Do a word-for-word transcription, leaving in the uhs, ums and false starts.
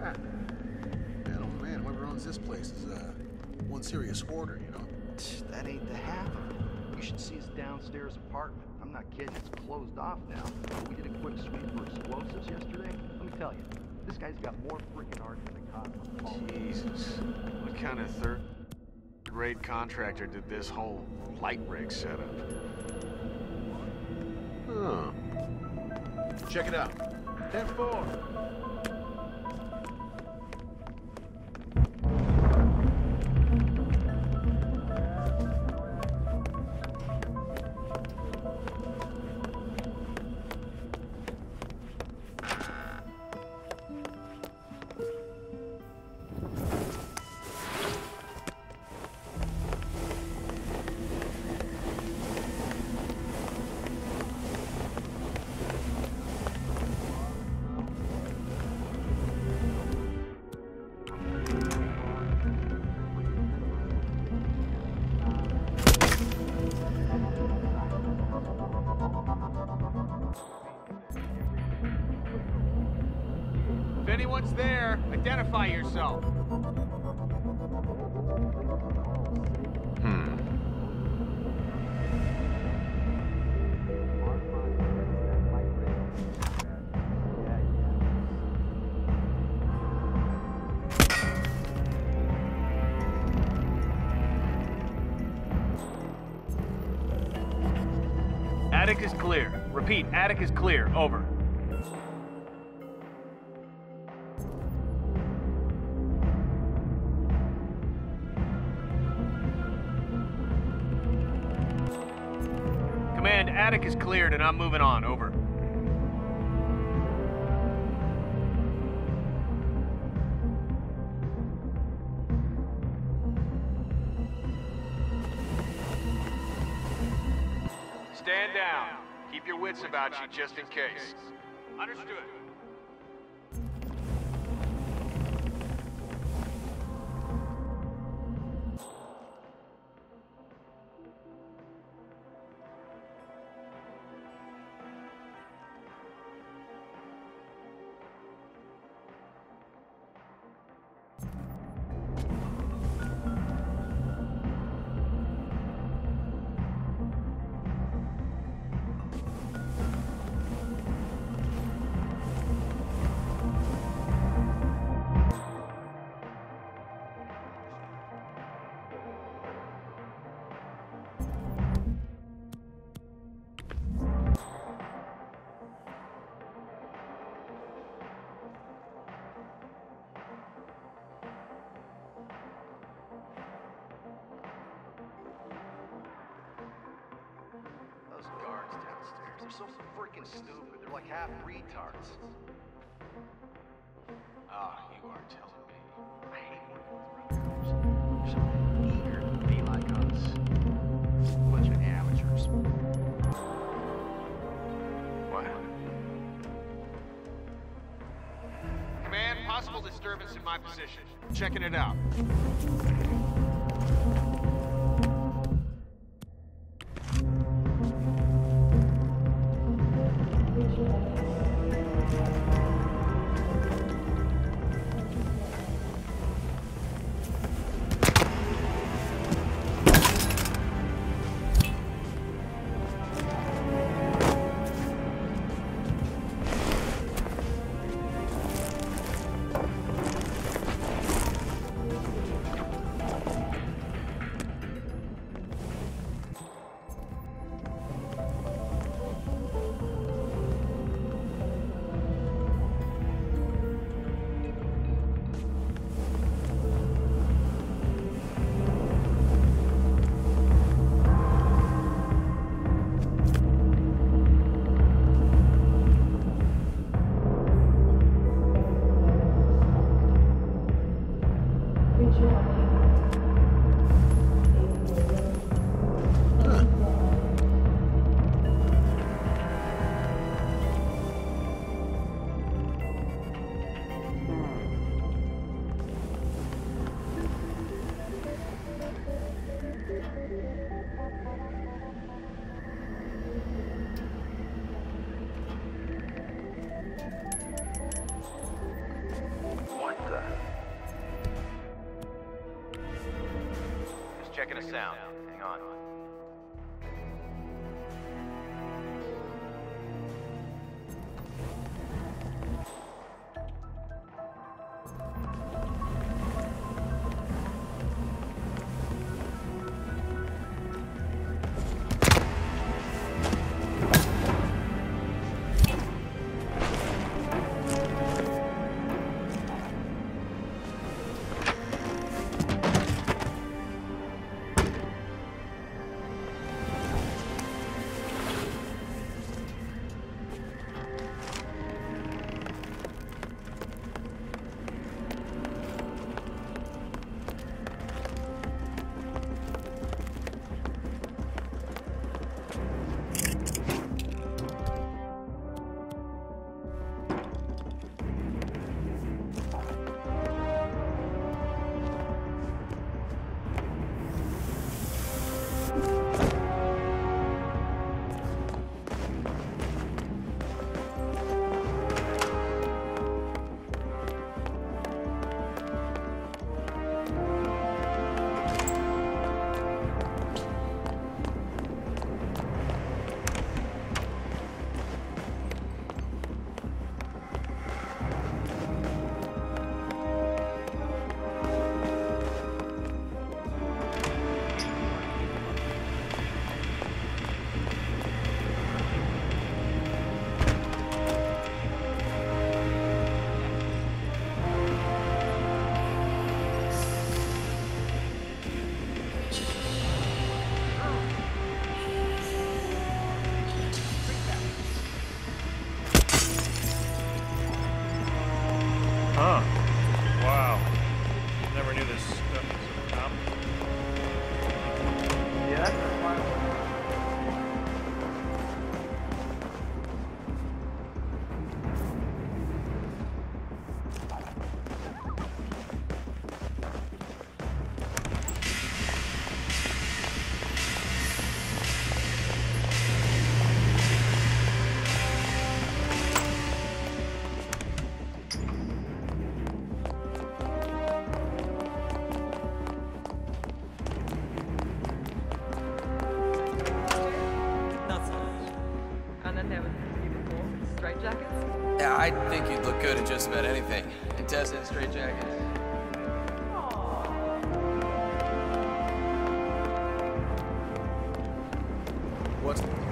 Man, oh man, whoever owns this place is uh, one serious hoarder, you know? That ain't the half of it. You should see his downstairs apartment. I'm not kidding, it's closed off now. We did a quick sweep for explosives yesterday. Let me tell you, this guy's got more freaking art than the cop. Jesus. What kind of third-rate contractor did this whole light rig set up? Huh. Check it out. ten four. If anyone's there, identify yourself. Hmm. Attic is clear. Repeat, attic is clear. Over. Command, attic is cleared and I'm moving on. Over. Stand down. Keep your wits about you just in case. Understood. Those guards downstairs, they're so freaking stupid. They're like half retards. Ah, you are telling me. I hate working with brothers. They're so eager to be like us. Bunch of amateurs. What? Command, possible disturbance in my position. Checking it out. Checking a sound. Hang on. Huh. Wow. Never knew this stuff was common. Yeah, that's a fun one. Yeah, I think you'd look good in just about anything. And Tessa in a straight jacket. What's